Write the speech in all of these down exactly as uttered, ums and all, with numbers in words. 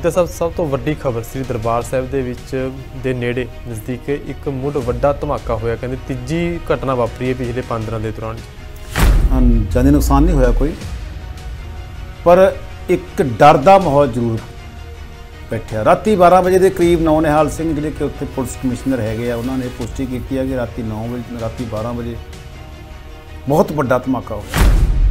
गीता साहब सब तो वड्डी खबर श्री दरबार साहिब दे विच दे नेड़े नज़दीक एक मुड़ वड्डा धमाका होया, कहंदे तीजी घटना वापरी है पिछले पांच दिनों के दौरान। जानी नुकसान नहीं होया कोई, पर एक डर दा माहौल जरूर बैठा। राती बारह बजे के करीब नौ निहाल सिंह जिहड़े कि उत्थे पुलिस कमिश्नर हैगे आ, उन्होंने पुष्टि की है कि राती नौ बजे राती बारह बजे बहुत वड्डा धमाका होया।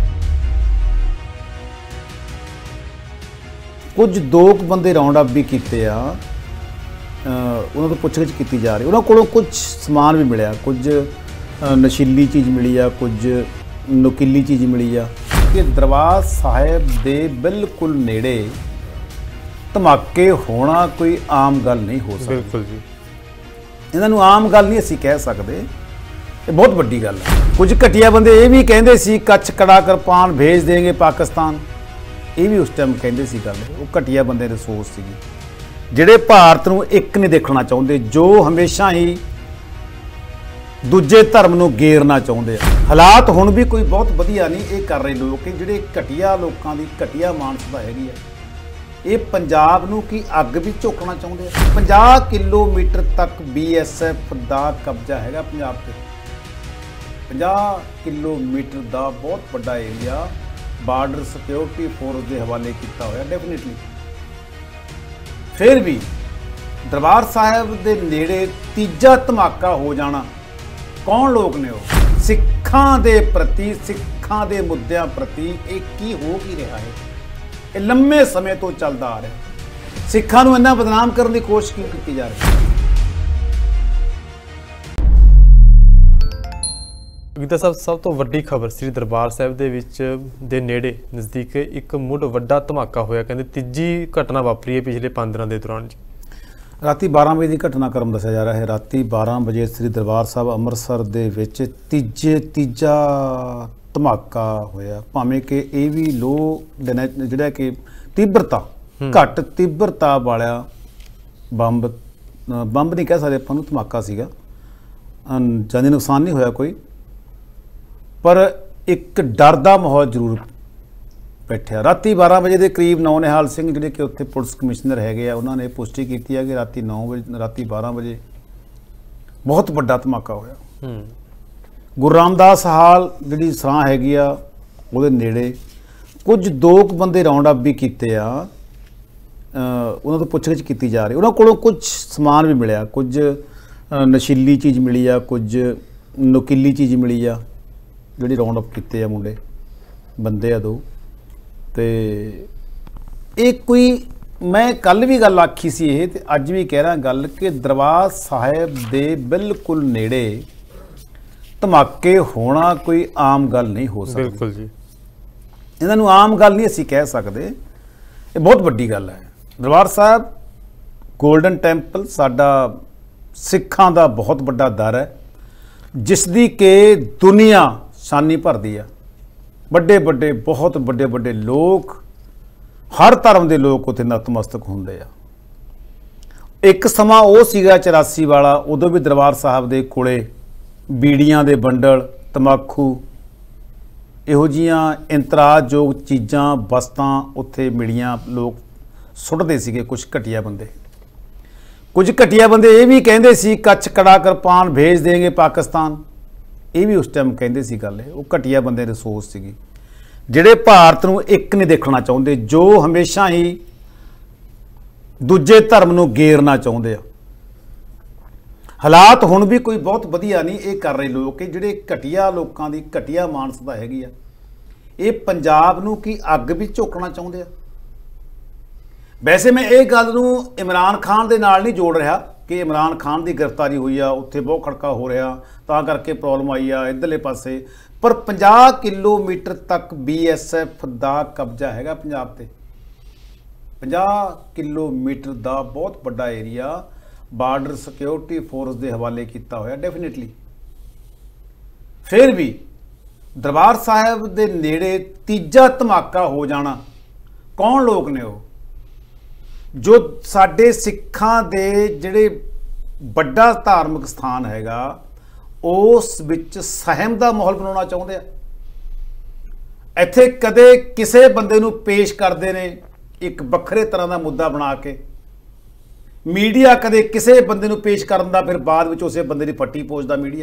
कुछ दो बंदे राउंड अप भी किए आ, उन्होंने तो पुछगिछ की जा रही, उन्होंने कोलों कुछ समान भी मिले, कुछ नशीली चीज़ मिली आ, कुछ नुकीली चीज़ मिली आ। कि दरबार साहिब दे बिल्कुल नेड़े धमाके होना कोई आम गल नहीं हो सकती। बिल्कुल जी, इन्हों आम गल नहीं असीं कह सकते, ये बहुत वड्डी गल है। कुछ घटिया बंदे ये भी कहते सी कच्छ कड़ा कृपान भेज देंगे पाकिस्तान, ये भी उस टाइम कहते सी गल, वो घटिया बंदे की सोच सी जिहड़े भारत नूं एक नहीं देखना चाहते, जो हमेशा ही दूजे धर्म नूं गेरना चाहते। हालात हुण भी कोई बहुत वधिया नहीं ये कर रहे लोग कि जिहड़े घटिया लोगों की घटिया मानसता हैगी है, ये पंजाब नूं की अग भी झोकना चाहते हैं। पचास किलोमीटर तक बी एस एफ का कब्जा हैगा पंजाब ते, पचास किलोमीटर का बहुत वड्डा एरिया बार्डर सिक्योरिटी फोर्स के हवाले किया होया। डेफिनेटली फिर भी दरबार साहिब के नेड़े तीजा धमाका हो जाना, कौन लोग ने वो सिखां दे प्रति सिखां दे मुद्दों प्रति एक की हो की रहा है, ये लंबे समय तो चलता आ रहा है। सिखां नूं इन्ना बदनाम करने की कोशिश क्यों की जा रही है? गीता साहब सब तो वड्डी खबर श्री दरबार साहिब दे विच दे नेड़े नज़दीक एक मुड़ वड्डा धमाका होया, कहंदे तीजी घटना वापरी है पिछले पांच दिनों के दौरान। राती बारह बजे की घटनाक्रम दस्या जा रहा है। राती बारह बजे श्री दरबार साहब अमृतसर दे विच तीजे तीजा धमाका होया, भावें कि ये भी लो जिहड़ा कि तीव्रता घट तीव्रता वाला बंब बंब नहीं कह सकते आपां नूं, धमाका सीगा। जानी नुकसान नहीं होया कोई, पर एक डर दा माहौल जरूर बैठा। राती बारह बजे के करीब नौ निहाल सिंह जिहड़े कि उत्थे पुलिस कमिश्नर हैगे आ, उन्होंने पुष्टि की है कि राती नौ बजे राती बारह बजे बहुत वड्डा धमाका होया। गुरु रामदास हाल जिहड़ी सराह हैगी आ उहदे नेड़े कुछ दो बंदे राउंड अप भी किए आ, उन्होंने तो पुछगिछ की जा रही, उन्होंने कोलों कुछ समान भी मिले, कुछ नशीली चीज़ मिली आ, कुछ नुकीली चीज़ मिली आ, जिहड़ी राउंड अप किए आ मुंडे बंदे आ दो। तो एक कोई मैं कल भी गल आखी सी ये, ते अज भी कह रहा गल कि दरबार साहिब दे बिल्कुल नेड़े धमाके होना कोई आम गल नहीं हो सकती। बिल्कुल जी, इन्हों आम गल नहीं असीं कह सकते, ये बहुत वड्डी गल है। दरबार साहिब गोल्डन टैंपल साडा सिखां दा बहुत वड्डा दर है, जिसदी के दुनिया शानी भरदी है। बड़े बड़े बहुत बड़े बड़े लोग, हर धर्म के लोग उत्थे नतमस्तक होंदे आ। एक समा वो सीगा चौरासी वाला, उदों भी दरबार साहब दे कोले बीड़ियां दे बंडल, तंबाकू, इहो जिहियां इंतराजयोग चीज़ां वस्तां उत्थे मिलियां, लोग सुटदे सीगे। कुछ घटिया बंदे कुछ घटिया बंदे ये भी कहते सी कच्छ कड़ा कृपान भेज देंगे पाकिस्तान, ये भी उस टाइम कहते सी गल, वो घटिया बंदे की सोच सी जिहड़े भारत नूं एक नहीं देखना चाहते, जो हमेशा ही दूजे धर्म नूं गेरना चाहते। हालात हुण भी कोई बहुत वधिया नहीं ये कर रहे लोग कि जिहड़े घटिया लोगों की घटिया मानसता हैगी आ, ये पंजाब नूं की अग भी झोकना चाहते। वैसे मैं ये गल नूं इमरान खान दे नाल नहीं जोड़ रहा कि इमरान खान की गिरफ्तारी हुई आ, उत्थे बहुत खड़का हो रहा तां करके प्रॉब्लम आई आ इधरले पासे, पर पचास किलोमीटर तक बी एस एफ का कब्जा हैगा पंजाब ते। पचास किलोमीटर का बहुत वड्डा एरिया बार्डर सिक्योरिटी फोर्स के हवाले किया होया। डेफिनेटली फिर भी दरबार साहिब के नेड़े तीजा धमाका हो जाना, कौन लोग ने वो जो साडे सिखां दे जिहड़े बड़ा धार्मिक स्थान हैगा उस विच सहम का माहौल बनाना चाहते हैं। इत्थे कदे किसे बंदे नूं पेश करते हैं ਇੱਕ ਵੱਖਰੇ ਤਰ੍ਹਾਂ ਦਾ ਮੁੱਦਾ ਬਣਾ ਕੇ ਮੀਡੀਆ ਕਦੇ ਕਿਸੇ ਬੰਦੇ ਨੂੰ ਪੇਸ਼ ਕਰਨ ਦਾ, ਫਿਰ ਬਾਅਦ ਵਿੱਚ ਉਸੇ ਬੰਦੇ ਦੀ ਪੱਟੀ ਪੋਚਦਾ ਮੀਡੀਆ।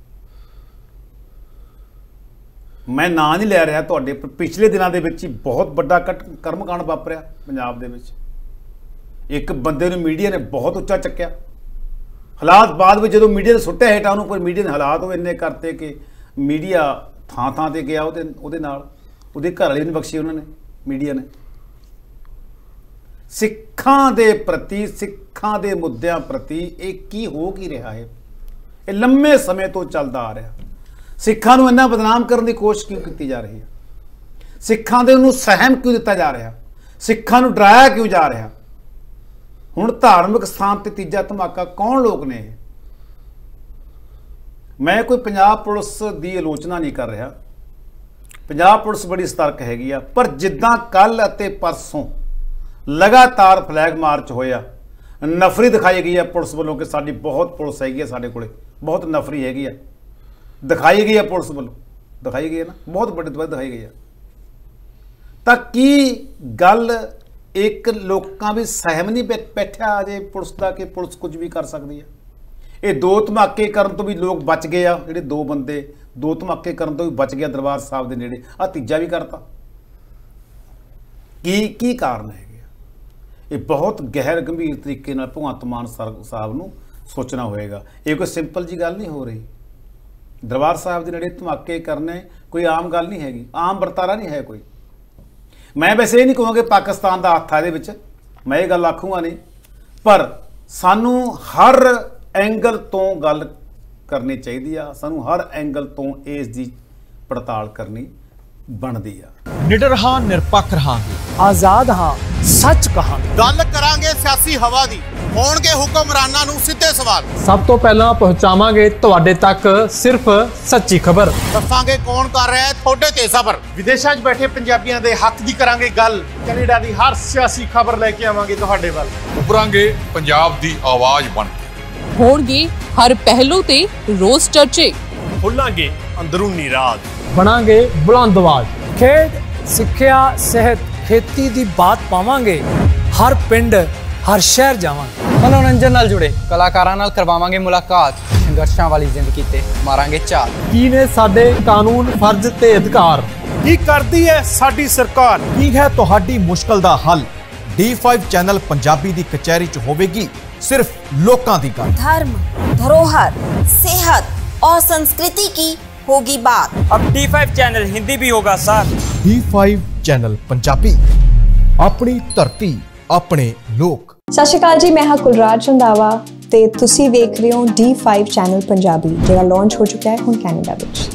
ਮੈਂ ਨਾਂ ਨਹੀਂ ਲੈ ਰਿਹਾ, ਤੁਹਾਡੇ ਪਿਛਲੇ ਦਿਨਾਂ ਦੇ ਵਿੱਚ ਹੀ ਬਹੁਤ ਵੱਡਾ ਕਟ ਕਰਮਕਾਂਡ ਵਾਪਰਿਆ ਪੰਜਾਬ ਦੇ ਵਿੱਚ। ਇੱਕ ਬੰਦੇ ਨੂੰ ਮੀਡੀਆ ਨੇ ਬਹੁਤ ਉੱਚਾ ਚੱਕਿਆ, ਹਾਲਾਤ ਬਾਅਦ ਵਿੱਚ ਜਦੋਂ ਮੀਡੀਆ ਨੇ ਸੁੱਟਿਆ ਹੇਠਾਂ ਉਹਨੂੰ, ਪਰ ਮੀਡੀਆ ਨੇ ਹਾਲਾਤ ਉਹ ਇੰਨੇ ਕਰਤੇ ਕਿ ਮੀਡੀਆ ਥਾਂ ਥਾਂ ਤੇ ਗਿਆ ਉਹਦੇ ਉਹਦੇ ਨਾਲ, ਉਹਦੇ ਘਰ ਵਾਲੇ ਨੂੰ ਬਖਸ਼ੀ ਉਹਨਾਂ ਨੇ, ਮੀਡੀਆ ਨੇ। ਸਿੱਖਾਂ ਦੇ ਪ੍ਰਤੀ, ਸਿੱਖਾਂ ਦੇ ਮੁੱਦਿਆਂ ਪ੍ਰਤੀ ਇਹ ਕੀ ਹੋ ਕੀ ਰਿਹਾ ਹੈ? ਇਹ ਲੰਮੇ ਸਮੇਂ ਤੋਂ ਚੱਲਦਾ ਆ ਰਿਹਾ। ਸਿੱਖਾਂ ਨੂੰ ਇੰਨਾ ਬਦਨਾਮ ਕਰਨ ਦੀ ਕੋਸ਼ਿਸ਼ ਕਿਉਂ ਕੀਤੀ ਜਾ ਰਹੀ ਹੈ? ਸਿੱਖਾਂ ਦੇ ਉਹਨੂੰ ਸਹਿਮ ਕਿਉਂ ਦਿੱਤਾ ਜਾ ਰਿਹਾ? ਸਿੱਖਾਂ ਨੂੰ ਡਰਾਇਆ ਕਿਉਂ ਜਾ ਰਿਹਾ? ਹੁਣ ਧਾਰਮਿਕ ਸਥਾਨ ਤੇ ਤੀਜਾ ਧਮਾਕਾ, ਕੌਣ ਲੋਕ ਨੇ ਇਹ? ਮੈਂ ਕੋਈ ਪੰਜਾਬ ਪੁਲਿਸ ਦੀ ਆਲੋਚਨਾ ਨਹੀਂ ਕਰ ਰਿਹਾ, ਪੰਜਾਬ ਪੁਲਿਸ ਬੜੀ ਸਤਰਕ ਹੈਗੀ ਆ, ਪਰ ਜਿੱਦਾਂ ਕੱਲ ਅਤੇ ਪਰਸੋਂ ਲਗਾਤਾਰ ਫਲੈਗ ਮਾਰਚ ਹੋਇਆ, ਨਫਰੀ ਦਿਖਾਈ ਗਈ ਹੈ ਪੁਲਿਸ ਵੱਲੋਂ ਕਿ ਸਾਡੀ ਬਹੁਤ ਪੁਲਿਸ ਹੈਗੀ ਆ, ਸਾਡੇ ਕੋਲੇ ਬਹੁਤ ਨਫਰੀ ਹੈਗੀ ਆ, ਦਿਖਾਈ ਗਈ ਹੈ ਪੁਲਿਸ ਵੱਲੋਂ, ਦਿਖਾਈ ਗਈ ਹੈ ਨਾ, ਬਹੁਤ ਵੱਡੇ ਤੋਂ ਦਿਖਾਈ ਗਈ ਹੈ। ਤਾਂ ਕੀ ਗੱਲ ਇੱਕ ਲੋਕਾਂ ਵੀ ਸਹਿਮ ਨਹੀਂ ਬੈਠਿਆ ਅਜੇ ਪੁਲਿਸ ਦਾ ਕਿ ਪੁਲਿਸ ਕੁਝ ਵੀ ਕਰ ਸਕਦੀ ਹੈ? ਇਹ ਦੋ ਧਮਾਕੇ ਕਰਨ ਤੋਂ ਵੀ ਲੋਕ ਬਚ ਗਏ ਆ, ਜਿਹੜੇ ਦੋ ਬੰਦੇ ਦੋ ਧਮਾਕੇ ਕਰਨ ਤੋਂ ਵੀ ਬਚ ਗਿਆ ਦਰਬਾਰ ਸਾਹਿਬ ਦੇ ਨੇੜੇ, ਆ ਤੀਜਾ ਵੀ ਕਰਤਾ। ਕੀ ਕੀ ਕਾਰਨ ਹੈਗੇ ਆ? ਇਹ ਬਹੁਤ ਗਹਿਰ ਗੰਭੀਰ ਤਰੀਕੇ ਨਾਲ ਭਗਵੰਤ ਮਾਨ ਸਾਹਿਬ ਨੂੰ ਸੋਚਣਾ ਹੋਏਗਾ। ਇਹ ਕੋਈ ਸਿੰਪਲ ਜੀ ਗੱਲ ਨਹੀਂ ਹੋ ਰਹੀ। ਦਰਬਾਰ ਸਾਹਿਬ ਦੇ ਨੇੜੇ ਧਮਾਕੇ ਕਰਨੇ ਕੋਈ ਆਮ ਗੱਲ ਨਹੀਂ ਹੈਗੀ, ਆਮ ਵਰਤਾਰਾ ਨਹੀਂ ਹੈ ਕੋਈ। ਮੈਂ ਵੈਸੇ ਇਹ ਨਹੀਂ ਕਹਾਂਗਾ ਕਿ ਪਾਕਿਸਤਾਨ ਦਾ ਹੱਥ ਆ ਇਹਦੇ ਵਿੱਚ, ਮੈਂ ਇਹ ਗੱਲ ਆਖੂੰਗਾ ਨਹੀਂ, ਪਰ ਸਾਨੂੰ ਹਰ ਐਂਗਲ ਤੋਂ ਗੱਲ ਕਰਨੀ ਚਾਹੀਦੀ ਆ, ਸਾਨੂੰ ਹਰ ਐਂਗਲ ਤੋਂ ਇਸ ਦੀ ਪੜਤਾਲ ਕਰਨੀ ਬਣਦੀ ਆ। ਨਿਡਰ ਹਾਂ, ਨਿਰਪੱਖ ਰਹਾਂਗੇ, ਆਜ਼ਾਦ ਹਾਂ, ਸੱਚ ਕਹਾਂਗੇ। ਗੱਲ ਕਰਾਂਗੇ ਸਿਆਸੀ ਹਵਾ ਦੀ, ਹੋਣਗੇ ਹੁਕਮਰਾਨਾਂ ਨੂੰ ਸਿੱਧੇ ਸਵਾਲ। ਸਭ ਤੋਂ ਪਹਿਲਾਂ ਪਹੁੰਚਾਵਾਂਗੇ ਤੁਹਾਡੇ ਤੱਕ ਸਿਰਫ ਸੱਚੀ ਖਬਰ। ਦੱਸਾਂਗੇ ਕੌਣ ਕਰ ਰਿਹਾ ਹੈ ਤੁਹਾਡੇ ਤੇ ਸਬਰ। ਵਿਦੇਸ਼ਾਂ 'ਚ ਬੈਠੇ ਪੰਜਾਬੀਆਂ ਦੇ ਹੱਕ ਦੀ ਕਰਾਂਗੇ ਗੱਲ, ਕੈਨੇਡਾ ਦੀ ਹਰ ਸਿਆਸੀ ਖਬਰ ਲੈ ਕੇ ਆਵਾਂਗੇ ਤੁਹਾਡੇ ਵੱਲ। ਉਭਰਾਂਗੇ ਪੰਜਾਬ ਦੀ ਆਵਾਜ਼ ਬਣ ਕੇ, ਹੋਣਗੇ ਹਰ ਪਹਿਲੂ ਤੇ ਰੋਜ਼ ਚਰਚੇ, ਖੋਲਾਂਗੇ ਅੰਦਰੂਨੀ ਰਾਜ, ਬਣਾਂਗੇ ਬੁਲੰਦ ਆਵਾਜ਼। ਖੇਡ, ਸਿੱਖਿਆ, ਸਿਹਤ, ਖੇਤੀ ਦੀ ਬਾਤ ਪਾਵਾਂਗੇ, ਹਰ ਪਿੰਡ ਹਰ ਸ਼ਹਿਰ ਜਾਵਾਂਗੇ। ਮਨੋਰੰਜਨ ਨਾਲ ਜੁੜੇ ਕਲਾਕਾਰਾਂ ਨਾਲ ਕਰਵਾਵਾਂਗੇ ਮੁਲਾਕਾਤ, ਸੰਘਰਸ਼ਾਂ ਵਾਲੀ ਜ਼ਿੰਦਗੀ ਤੇ ਮਾਰਾਂਗੇ ਝਾਤ। ਕੀ ਨੇ ਸਾਡੇ ਕਾਨੂੰਨ, ਫਰਜ਼ ਤੇ ਅਧਿਕਾਰ? ਕੀ ਕਰਦੀ ਹੈ ਸਾਡੀ ਸਰਕਾਰ? ਕੀ ਹੈ ਤੁਹਾਡੀ ਮੁਸ਼ਕਲ ਦਾ ਹੱਲ? ਡੀ ਫਾਈਵ ਚੈਨਲ ਪੰਜਾਬੀ ਦੀ ਕਚਹਿਰੀ 'ਚ ਹੋਵੇਗੀ सिर्फ लोकां दी गल। धर्म, धरोहर, सेहत और संस्कृति की होगी बात। अब डी फाइव चैनल हिंदी भी होगा sir. D five channel Punjabi, अपनी धरती अपने लोक। सत श्री अकाल जी, मैं हाँ कुलराज रंधावा ते तुसी देख रहे हो डी फाइव चैनल पंजाबी, जो लॉन्च हो चुका है हुण कैनेडा विच।